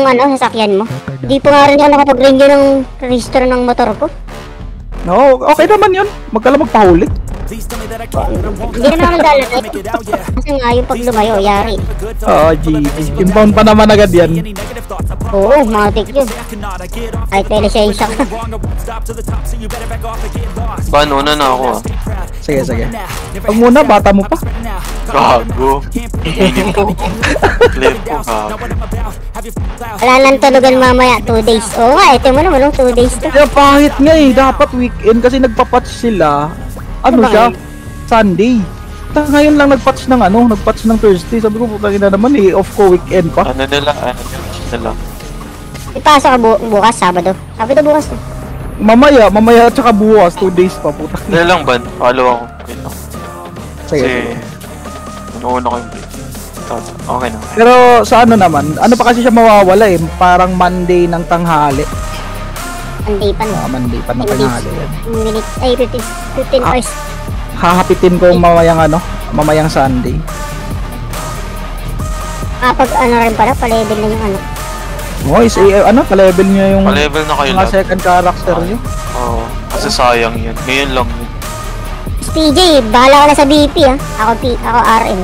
ano, sasakyan mo. Di pa nga rin ako nakapag-renew ng register ng motor ko. No, okay naman yun. Magkala magpahuli. Hindi naman ako naglalagay. Kasi nga yung pag lumayo, yari. Oo, impound pa naman agad yan. Oo, matik yun. Ay, may lisensya ka. Paano na ako ah? Sige, sige. Pag muna, bata mo pa. Gago. Inip ko. Flip ko gago. Wala nang tulugan mamaya, 2 days. Oo nga, ito mo naman, 2 days to. Kaya pahit nga eh, dapat weekend kasi nagpa-patch sila. Ano siya? Sunday. Ngayon lang nag-patch ng ano, nag-patch ng Thursday. Sabi ko, putang ina naman eh, off ko weekend pa. Ano nila? Ipasok ka bukas, Sabado. Sabado bukas to. Mamaya at saka bukas, 2 days pa, putang ina. Dahil lang ba? Follow ako. Wait lang. Sige. Inuuna ko yung break. Okay na. Pero sa ano naman, ano pa kasi siya mawawala eh, parang Monday ng tanghali. Monday pa no? Monday pa ng tanghali yan. Minutes, ay 15 hours. Hahapitin ko mamayang Sunday. Pag ano rin pala, pa-level na yung ano. Ano, pa-level nyo yung pa-level na kayo mga second character nyo. Oo, kasi sayang yan. Ngayon lang yun. PJ, bahala ka na sa BP ha. Ako RM.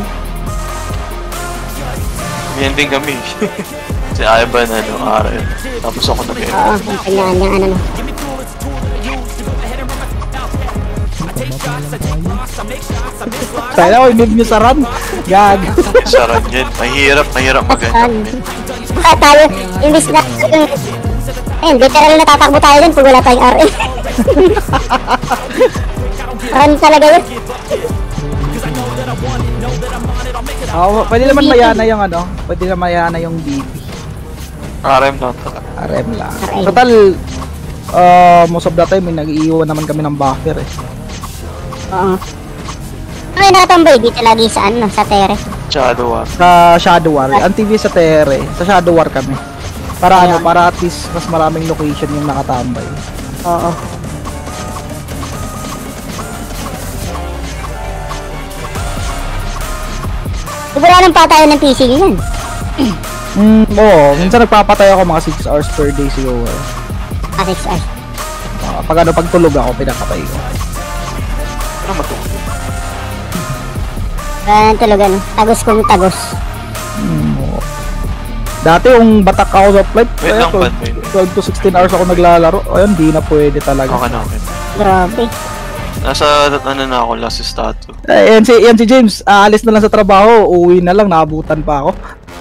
Yan din kami. Si Ivan RM. Tapos ako nag-M. Oo, yung kanya-kanya ano no. Kaya ko, hindi nyo saran. Gag. Saran yan. Mahirap mag-ganyan. Baka tayo, imbis na literal na tatakbo tayo dun pag wala tayong RM. Run talaga yun. Pwede naman mayana yung ano, pwede naman mayana yung BP. RM lang talaga. RM lang. Total, most of the time, nag-iiwan naman kami ng buffer eh. Oo. Ay, nakatambay dito lagi sa ano, sa Tere. Shadow War. Sa Shadow War. Ang TV sa Tere. Sa Shadow War kami. Para ano, para at least mas maraming location yung nakatambay. Oo. Wala nang patayan ng PC niyan. Oo. Minsan nagpapatay ako mga 6 hours per day siguro. 6 hours. Pag tulog ako, pinakatay ko. Ano matulog? Wala nang tulog ano. Tagos kong tagos. Dati yung batak ako sa flight, Wait lang, 12 to 16 hours ako naglalaro. Ayun, di na pwede talaga. Okay. Grabe. Nasa na ako, last statue. Yan si James, aalis na lang sa trabaho, uuwi na lang, naabutan pa ako.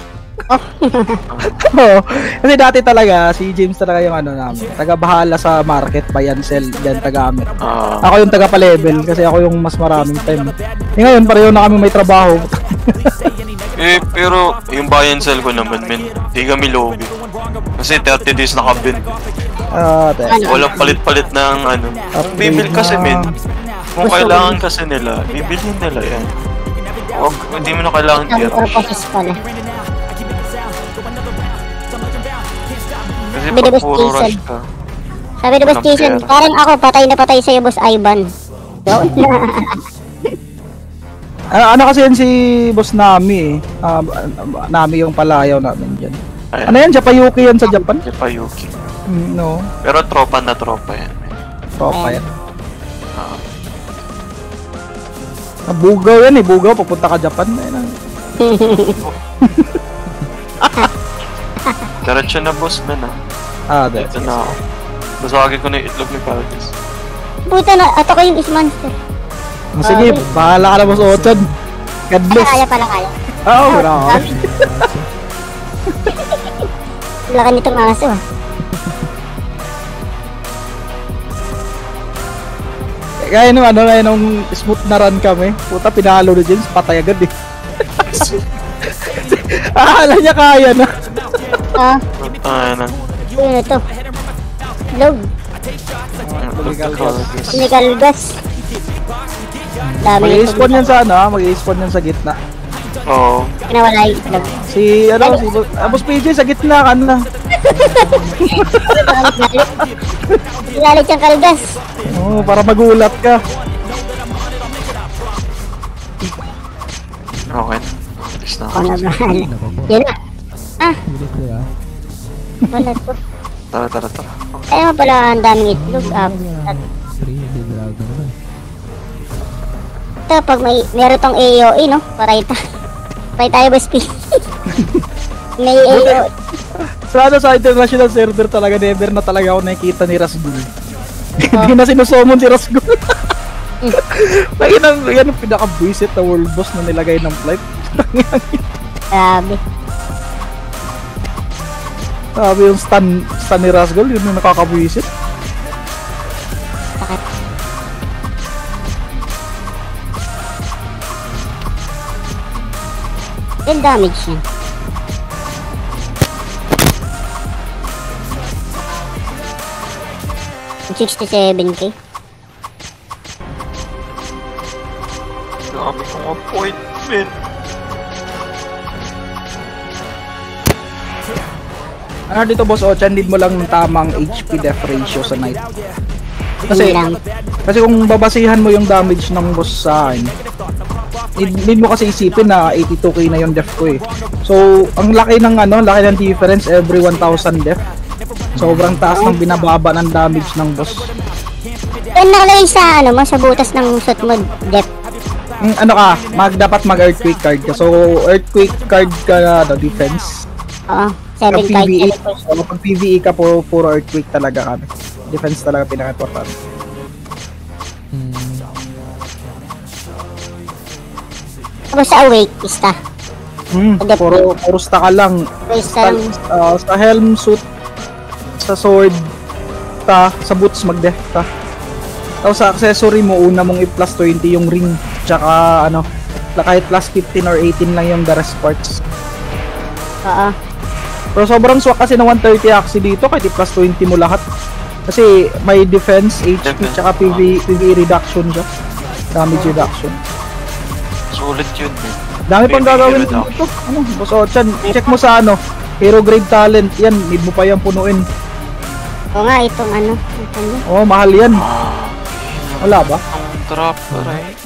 Oo. Kasi dati talaga, si James talaga yung ano namin, taga-bahala sa market, buy and sell, yan taga-amit. Ako yung taga-pa-level, kasi ako yung mas maraming time. Ngayon, pareho na kami may trabaho. Pero yung buy and sell ko naman, men, di kami logi. Kasi 30 days nakabin. Walang palit-palit ng ano. Bibil kasi, men. Kung kailangan kasi nila, bibilhin nila yan. Hindi mo na kailangan tira. Kasi pag puro rush ka. Sabi ni Boss Jason, parang ako patay na patay sa'yo, Boss Ivan. Ano kasi yan si Boss Nami eh. Nami yung palayaw namin dyan. Ayan. Ano yan? Japayuki yan sa Japan? Japayuki. No. Pero tropa yan. Tropa yan. Bugaw yan eh. Bugaw, papunta ka Japan. Diretso na boss man Dito na ako. Basagin ko na yung itlog ni Caldes. Puta na, ato ko yung Ismonster. Sige, bahala ka na Boss Ochon. God bless. Kaya pala. Oo, bravo. Laki nitong aso Kaya nung smooth na run kami, puta pinalo na James, patay agad eh. Akala niya kaya na. Ano ito? Log. Illegal gas. Mag-i-spawn yan sa mag-i-spawn yan sa gitna. Oo. Pinawala yung log. Si Boss PJ sa gitna ka na. Ilalit yung kalgas. Para magulat ka. Okay. Alis na ako. Yan na. Wala to. Tara. Ay mo pala ang daming itlog. Ito, pag meron tong AOE, no? Paray tayo ba speed? May AOE. Sa international server talaga, never na talaga ako nakikita ni Rasgul. Hindi na sinusumon si Rasgul. Yan ang pinaka-buisit na world boss na nilagay ng flight. Grabe. Sabi yung stun ni Rasgul, yun yung nakaka-buisit. Sakit. Yung damage niya. Yung 67k. Dami kong appointment. Ano dito boss Ochan, need mo lang ng tamang HP def ratio sa knight. Kasi kung babasihan mo yung damage ng boss sa akin, need mo kasi isipin na 82k na yung def ko eh. So, ang laki ng difference every 1000 def. Sobrang taas ng binababa ng damage ng boss. Yan nakalagay sa sa butas ng suit mo, depth. Dapat mag-earthquake card ka. So, earthquake card ka na defense. Oo, 7 Pag card. PvE, pag PvE ka, puro earthquake talaga kami. Defense talaga pinaka-important. Tapos sa awake, pista. Puro sta ka lang. Sa helm, suit, sa sword, sa boots mag-def ka. Tapos sa accessory mo, una mong i-plus 20 yung ring. Tsaka kahit plus 15 or 18 lang yung the rest parts. Oo. Pero sobrang swak kasi na 130 axi dito, kahit i-plus 20 mo lahat. Kasi may defense, HP, tsaka PvE reduction siya. Damage reduction. Sulit yun eh. Dami pang gagawin dito. Boss Ochan, check mo sa hero grade talent. Yan, need mo pa yan punuin. Oo nga, itong mahal yan. Wala ba? Ang trap, right?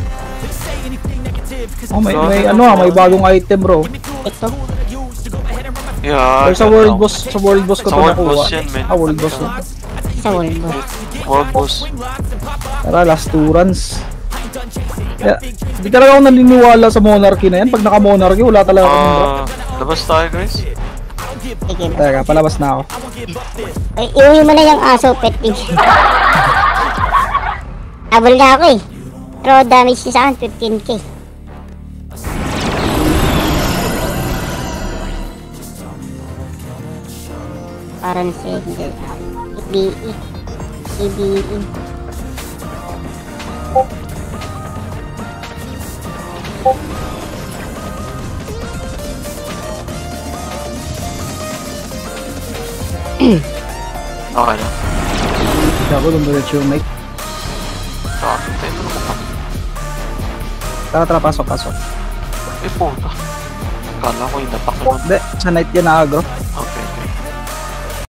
May bagong item bro. Ito. Yeah. Pero sa world boss ko to nakuha. World boss. Sa world boss. World boss. Tara, last 2 runs. Hindi talaga ako naniniwala sa monarchy na yan. Pag naka-monarchy, wala talaga akong drop. Labas tayo guys. Sige. Teka, palabas na ako. Ay, iuwi mo na yung aso, petting. Habol na ako eh. Pero damage niya sa akin, 15k. Parang single. EBE. EBE. Okay na. Ako, lumbiretso yung knight. Tara, pasok. Eh puta. Kala ko yung napak naman. Hindi, sa knight yan na agro. Okay.